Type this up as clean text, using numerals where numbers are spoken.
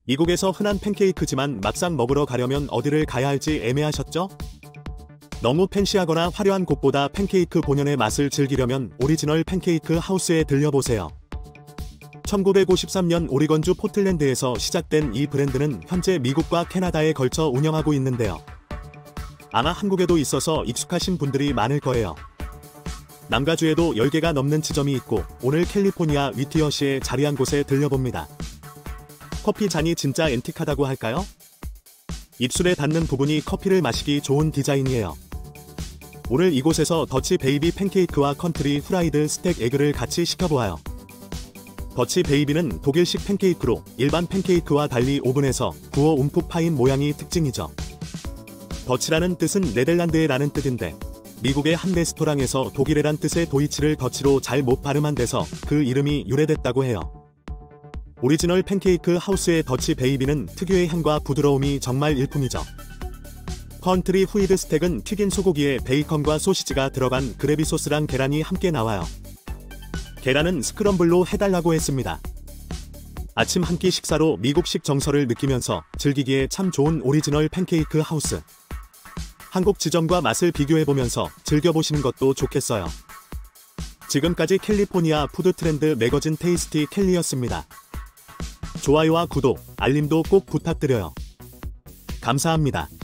미국에서 흔한 팬케이크지만 막상 먹으러 가려면 어디를 가야 할지 애매하셨죠? 너무 팬시하거나 화려한 곳보다 팬케이크 본연의 맛을 즐기려면 오리지널 팬케이크 하우스에 들려보세요. 1953년 오리건주 포틀랜드에서 시작된 이 브랜드는 현재 미국과 캐나다에 걸쳐 운영하고 있는데요. 아마 한국에도 있어서 익숙하신 분들이 많을 거예요. 남가주에도 10개가 넘는 지점이 있고 오늘 캘리포니아 위티어시에 자리한 곳에 들려봅니다. 커피 잔이 진짜 앤틱하다고 할까요? 입술에 닿는 부분이 커피를 마시기 좋은 디자인이에요. 오늘 이곳에서 더치 베이비 팬케이크와 컨트리 후라이드 스택 에그를 같이 시켜보아요. 더치 베이비는 독일식 팬케이크로 일반 팬케이크와 달리 오븐에서 구워 움푹 파인 모양이 특징이죠. 더치라는 뜻은 네덜란드의 라는 뜻인데 미국의 한 레스토랑에서 독일이란 뜻의 도이치를 더치로 잘 못 발음한 데서 그 이름이 유래됐다고 해요. 오리지널 팬케이크 하우스의 더치 베이비는 특유의 향과 부드러움이 정말 일품이죠. 컨트리 후이드 스택은 튀긴 소고기에 베이컨과 소시지가 들어간 그래비 소스랑 계란이 함께 나와요. 계란은 스크럼블로 해달라고 했습니다. 아침 한 끼 식사로 미국식 정서를 느끼면서 즐기기에 참 좋은 오리지널 팬케이크 하우스. 한국 지점과 맛을 비교해보면서 즐겨보시는 것도 좋겠어요. 지금까지 캘리포니아 푸드트렌드 매거진 테이스티 캘리였습니다. 좋아요와 구독, 알림도 꼭 부탁드려요. 감사합니다.